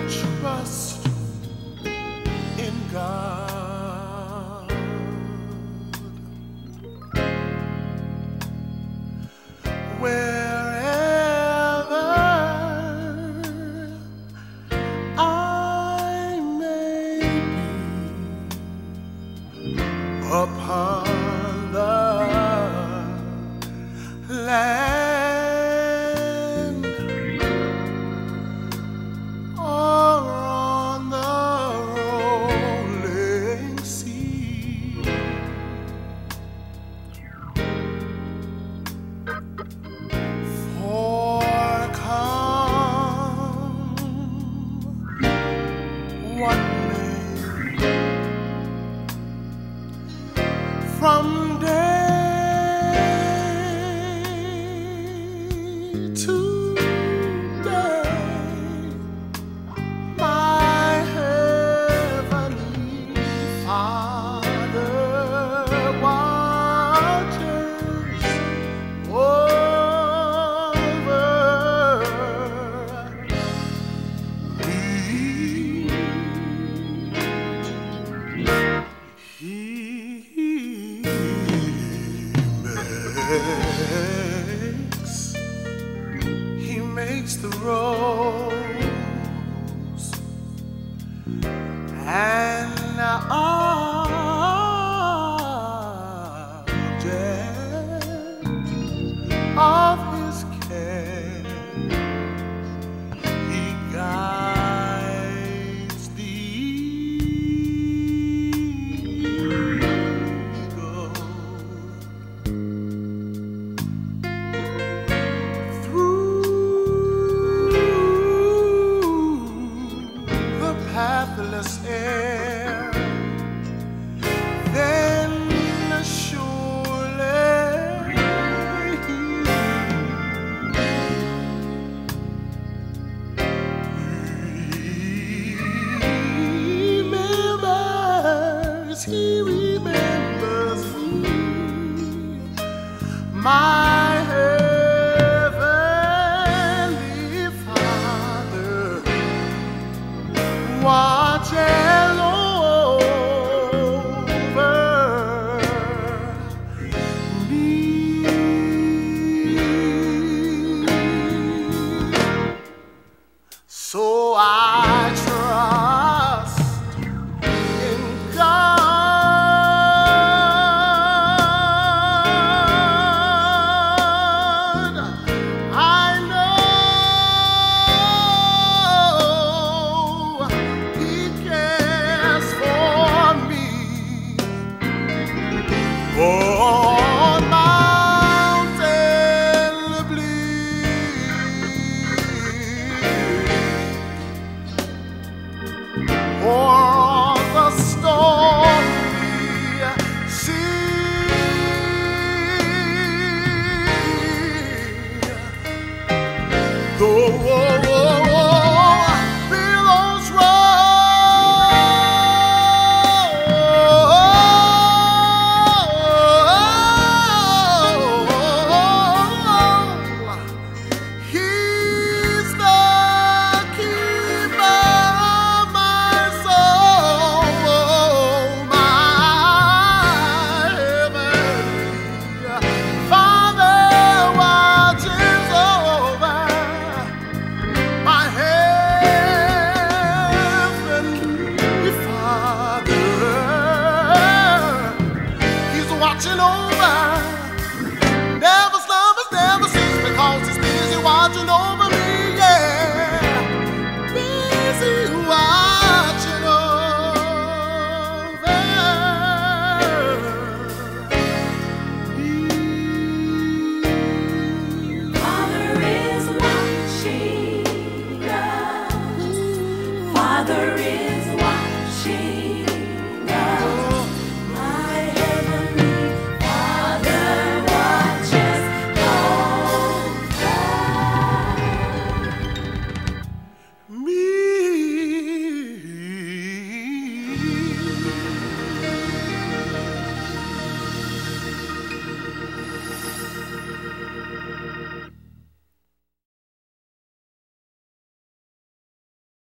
trust in God. Wherever I may be upon the land or on the rolling sea, for come what may, from day to day, my heavenly Father watches over me. He makes the roads and object of his care. He guides the eagle through the pathless air. Then surely he remembers me, my heavenly Father watches over me. So I trust in God. I know He cares for me. On mountain bleak or on the stormy sea, the